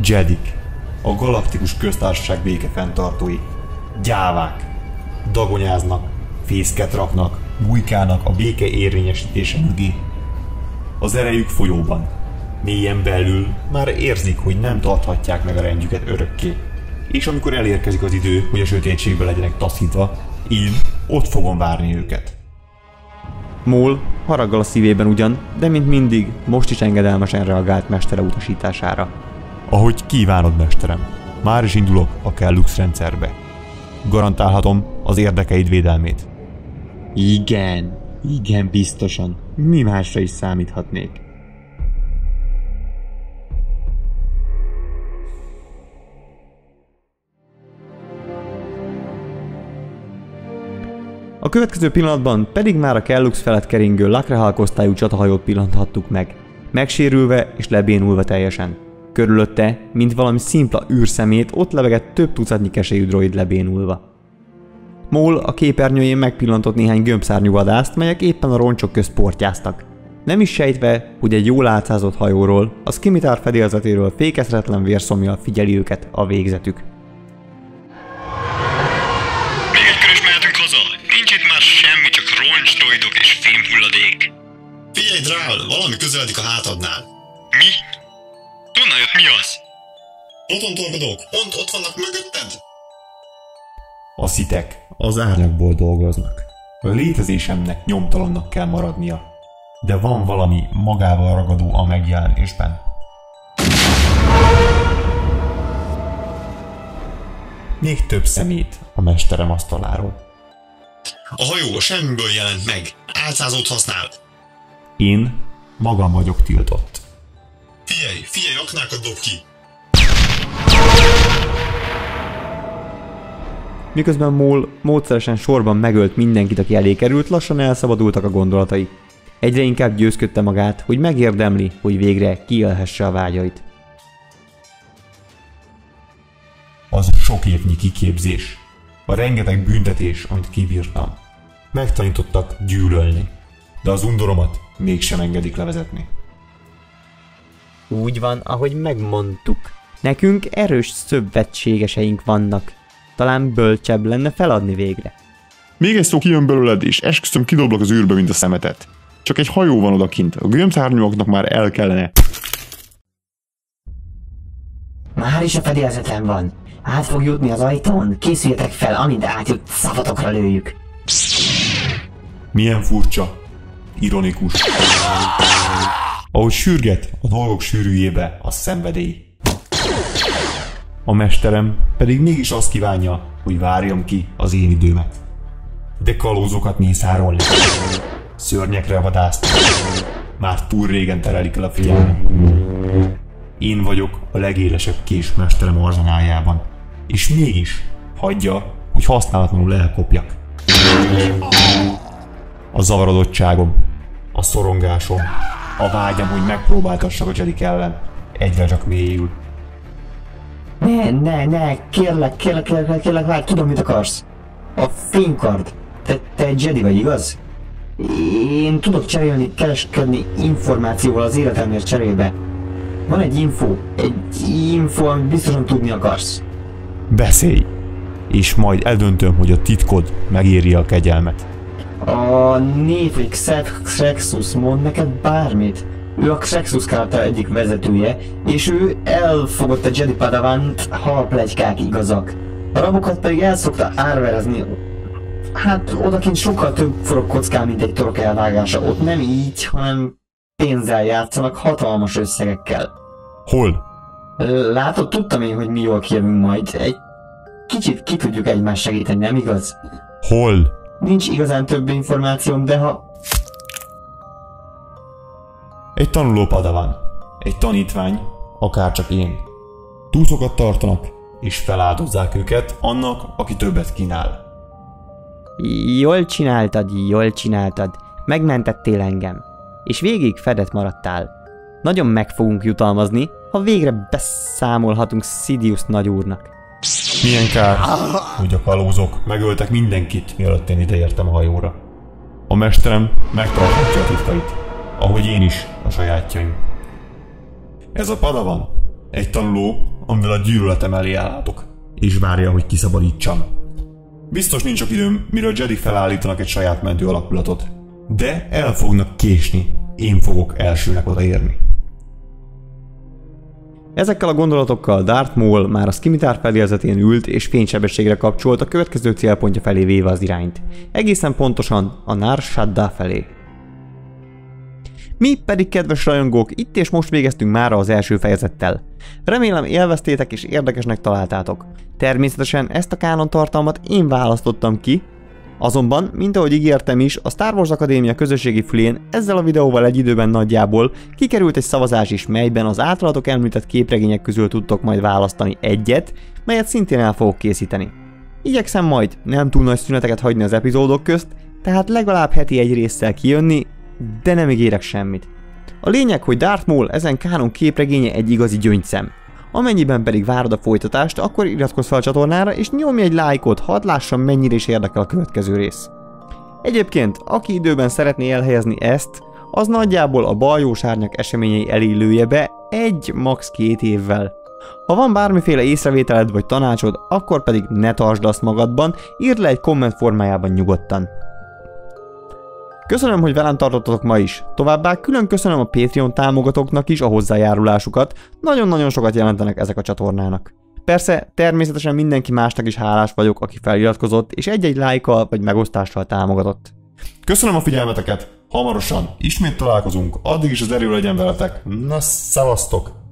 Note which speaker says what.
Speaker 1: Jedik, a galaktikus köztársaság békefenntartói. Gyávák. Dagonyáznak, fészket raknak, bujkálnak a béke érvényesítése mögé. Az erejük folyóban. Mélyen belül már érzik, hogy nem tarthatják meg a rendjüket örökké. És amikor elérkezik az idő, hogy a sötétségbe legyenek taszítva, én ott fogom várni őket.
Speaker 2: Maul haraggal a szívében ugyan, de mint mindig, most is engedelmesen reagált mestere utasítására.
Speaker 1: Ahogy kívánod, mesterem, már is indulok a Kellux rendszerbe. Garantálhatom az érdekeid védelmét.
Speaker 2: Igen, biztosan. Mi másra is számíthatnék. A következő pillanatban pedig már a Kellux felett keringő Lacrehal osztályú csatahajót pillanthattuk meg, megsérülve és lebénulva teljesen. Körülötte, mint valami szimpla űrszemét, ott lebegett több tucatnyi kesélyű droid lebénulva. Maul a képernyőjén megpillantott néhány gömbszárnyú vadászt, melyek éppen a roncsok közt portyáztak. Nem is sejtve, hogy egy jól álcázott hajóról, a Scimitar fedélzetéről fékezhetlen vérszomjal figyeli őket a végzetük.
Speaker 3: Még egy körös mehetünk haza. Nincs itt már semmi, csak roncsdroidok és fémhulladék.
Speaker 4: Figyelj, Drál, valami közeledik a hátadnál.
Speaker 3: Mi? Honnan jött, mi az?
Speaker 4: Protontorpedók, pont ott vannak mögötted.
Speaker 1: A szitek az árnyakból dolgoznak. A létezésemnek nyomtalannak kell maradnia. De van valami magával ragadó a megjelenésben. Még több szemét a mesterem asztaláról.
Speaker 4: A hajó semmiből jelent meg. Álcázót használ.
Speaker 1: Én magam vagyok tiltott.
Speaker 4: Figyelj, aknákat dob ki.
Speaker 2: Miközben Maul módszeresen sorban megölt mindenkit, aki elé került, lassan elszabadultak a gondolatai. Egyre inkább győzködte magát, hogy megérdemli, hogy végre kiélhesse a vágyait.
Speaker 1: Az sok évnyi kiképzés, a rengeteg büntetés, amit kibírtam. Megtanítottak gyűlölni, de az undoromat mégsem engedik levezetni.
Speaker 2: Úgy van, ahogy megmondtuk. Nekünk erős szövetségeseink vannak. Talán bölcsebb lenne feladni végre.
Speaker 5: Még egy szó kijön belőled, és esküszöm kidoblak az űrbe, mint a szemetet. Csak egy hajó van odakint, a gömbszárnyúaknak már el kellene.
Speaker 6: Már is a fedélzeten van. Át fog jutni az ajtón, készüljetek fel, amint átjut, szavatokra lőjük.
Speaker 1: Milyen furcsa, ironikus. Ahogy sürget a dolgok sűrűjébe a szenvedély. A mesterem pedig mégis azt kívánja, hogy várjam ki az én időmet. De kalózokat mészárolni, szörnyekre vadászni, már túl régen terelik el a figyelmet. Én vagyok a legélesebb kés mesterem arzenáljában, és mégis hagyja, hogy használatlanul elkopjak. A zavarodottságom, a szorongásom, a vágyam, hogy megpróbáltassak a Jedik ellen, egyre csak mélyül.
Speaker 6: Ne, kérlek, várj, tudom, mit akarsz. A fénykard. Te egy Jedi vagy, igaz? Én tudok kereskedni információval az életemért cserébe. Van egy info, amit biztosan tudni akarsz.
Speaker 1: Beszélj, és majd eldöntöm, hogy a titkod megéri a kegyelmet.
Speaker 6: A név, hogy Xrexus mond neked bármit. Ő a Xrexus Kárta egyik vezetője, és ő elfogott a Jedi Padavant, ha a pletykák igazak. A rabokat pedig el szokta árverezni. Hát odakint sokkal több forog kockán, mint egy torok elvágása. Ott nem így, hanem pénzzel játszanak, hatalmas összegekkel.
Speaker 1: Hol?
Speaker 6: Látod, tudtam én, hogy mi jól kijövünk majd. Egy kicsit ki tudjuk egymást segíteni, nem igaz?
Speaker 1: Hol?
Speaker 6: Nincs igazán több információm, de ha...
Speaker 1: Egy tanuló padawan, egy tanítvány, akárcsak én. Túszokat tartanak, és feláldozzák őket annak, aki többet kínál.
Speaker 2: Jól csináltad. Megmentettél engem. És végig fedett maradtál. Nagyon meg fogunk jutalmazni, ha végre beszámolhatunk Sidious nagyúrnak.
Speaker 1: Milyen kár, hogy a kalózok megöltek mindenkit, mielőtt én ideértem a hajóra. A mesterem megtarthatja a titkait, ahogy én is a sajátjaim. Ez a padawan, egy tanuló, amivel a gyűlöletem elé állhatok, és várja, hogy kiszabadítsam. Biztos nincs sok időm, mire a Jedi felállítanak egy saját mentő alakulatot, de el fognak késni. Én fogok elsőnek odaérni.
Speaker 2: Ezekkel a gondolatokkal Darth Maul már a szkimitár fedélzetén ült és fénysebességre kapcsolt a következő célpontja felé véve az irányt. Egészen pontosan a Nar Shaddaa felé. Mi pedig, kedves rajongók, itt és most végeztünk mára az első fejezettel. Remélem élveztétek és érdekesnek találtátok. Természetesen ezt a kánon tartalmat én választottam ki, azonban, mint ahogy ígértem is, a Star Wars Akadémia közösségi fülén ezzel a videóval egy időben nagyjából kikerült egy szavazás is, melyben az általatok említett képregények közül tudtok majd választani egyet, melyet szintén el fogok készíteni. Igyekszem majd nem túl nagy szüneteket hagyni az epizódok közt, tehát legalább heti egy résszel kijönni, de nem ígérek semmit. A lényeg, hogy Darth Maul ezen kánon képregénye egy igazi gyöngyszem. Amennyiben pedig várod a folytatást, akkor iratkozz fel a csatornára és nyomj egy lájkot, hadd lássam, mennyire is érdekel a következő rész. Egyébként, aki időben szeretné elhelyezni ezt, az nagyjából a baljós árnyak eseményei elé lője be max. 2 évvel. Ha van bármiféle észrevételed vagy tanácsod, akkor pedig ne tartsd azt magadban, írd le egy komment formájában nyugodtan. Köszönöm, hogy velem tartottatok ma is. Továbbá külön köszönöm a Patreon támogatóknak is a hozzájárulásukat, nagyon-nagyon sokat jelentenek ezek a csatornának. Persze, természetesen mindenki másnak is hálás vagyok, aki feliratkozott és egy-egy lájkkal vagy megosztással támogatott.
Speaker 1: Köszönöm a figyelmeteket, hamarosan ismét találkozunk, addig is az erő legyen veletek, na szevasztok!